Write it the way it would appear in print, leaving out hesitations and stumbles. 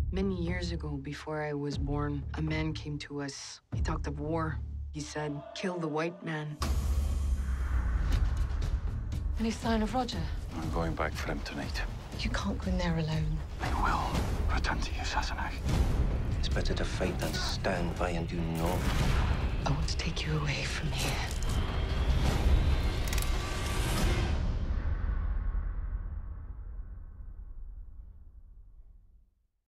Many years ago, before I was born, a man came to us. He talked of war. He said, kill the white man. Any sign of Roger? I'm going back for him tonight. You can't go in there alone. I will return to you, Sassenach. It's better to fight than stand by and do naught. I want to take you away from here.